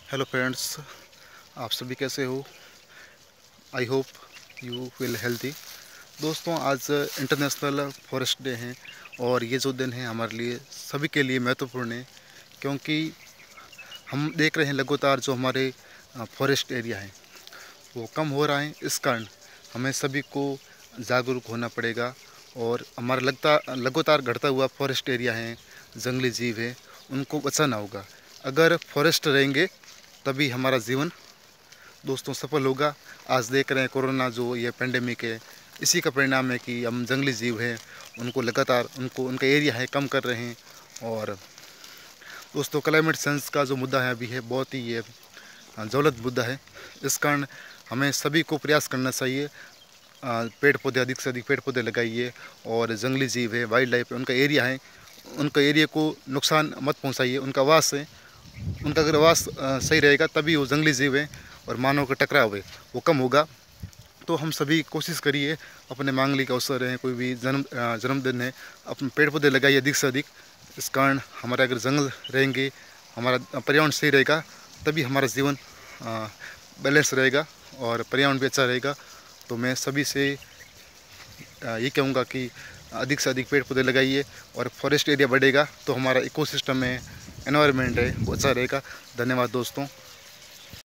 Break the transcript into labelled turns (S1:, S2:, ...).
S1: Hello friends, आप सभी कैसे हो। I hope you feel healthy. दोस्तों, आज इंटरनेशनल फॉरेस्ट डे है और ये जो दिन है हमारे लिए सभी के लिए महत्वपूर्ण है, क्योंकि हम देख रहे हैं लगातार जो हमारे फॉरेस्ट एरिया है वो कम हो रहा है। इस कारण हमें सभी को जागरूक होना पड़ेगा और हमारा लगातार घटता हुआ फॉरेस्ट एरिया है, जंगली जीव है, उनको बचाना होगा। अगर फॉरेस्ट रहेंगे तभी हमारा जीवन दोस्तों सफल होगा। आज देख रहे हैं कोरोना जो ये पेंडेमिक है, इसी का परिणाम है कि हम जंगली जीव हैं उनको लगातार उनका एरिया है कम कर रहे हैं। और दोस्तों, क्लाइमेट चेंज का जो मुद्दा है अभी है बहुत ही ये ज्वलंत मुद्दा है। इस कारण हमें सभी को प्रयास करना चाहिए। पेड़ पौधे अधिक से अधिक पेड़ पौधे लगाइए और जंगली जीव है, वाइल्ड लाइफ है, उनका एरिया है, उनका एरिया को नुकसान मत पहुंचाइए। उनका वास है, उनका अगर आवाज़ सही रहेगा तभी वो जंगली जीव है और मानव का टकराव है वो कम होगा। तो हम सभी कोशिश करिए, अपने मांगलिक अवसर हैं, कोई भी जन्मदिन है, अपने पेड़ पौधे लगाइए अधिक से अधिक। इस कारण हमारे अगर जंगल रहेंगे, हमारा पर्यावरण सही रहेगा, तभी हमारा जीवन बैलेंस रहेगा और पर्यावरण भी अच्छा रहेगा। तो मैं सभी से ये कहूँगा कि अधिक से अधिक पेड़ पौधे लगाइए और फॉरेस्ट एरिया बढ़ेगा तो हमारा इकोसिस्टम है, एनवायरनमेंट है, वो अच्छा रहेगा। धन्यवाद दोस्तों।